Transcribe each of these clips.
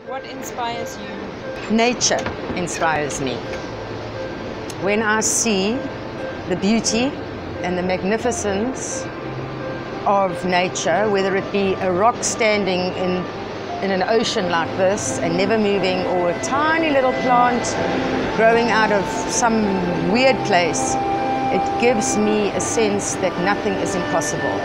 What inspires you? Nature inspires me. When I see the beauty and the magnificence of nature, whether it be a rock standing in an ocean like this and never moving, or a tiny little plant growing out of some weird place, it gives me a sense that nothing is impossible.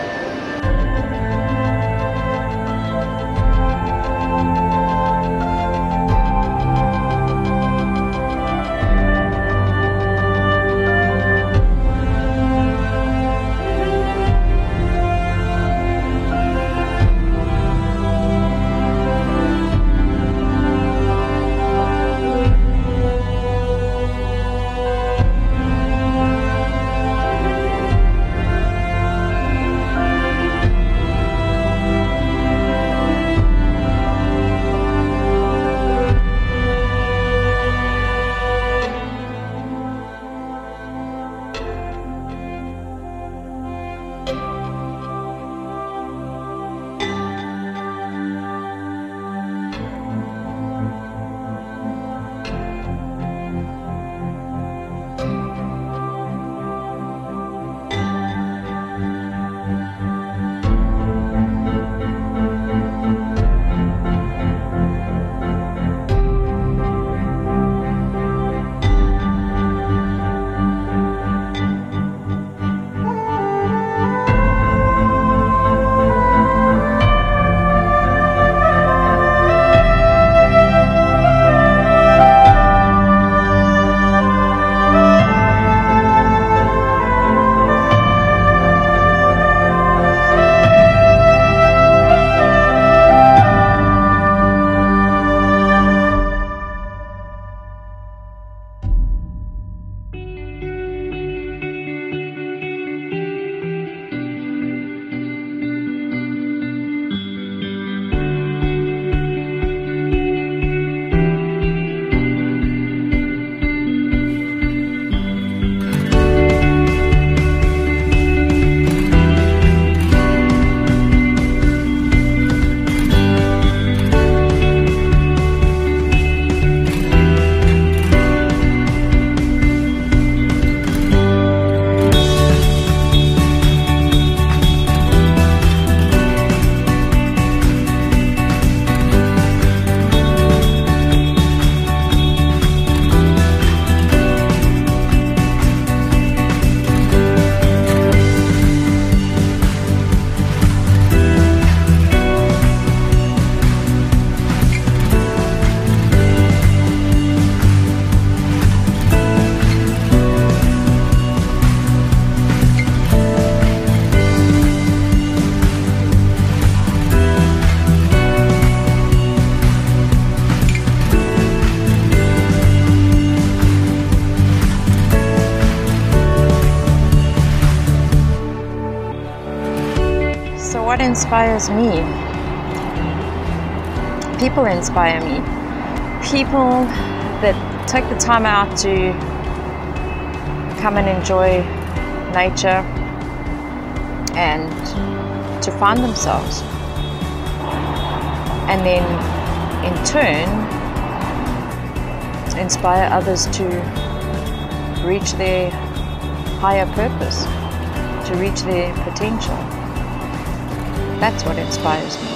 So what inspires me? People inspire me. People that take the time out to come and enjoy nature and to find themselves. And then in turn inspire others to reach their higher purpose, to reach their potential. That's what inspires me.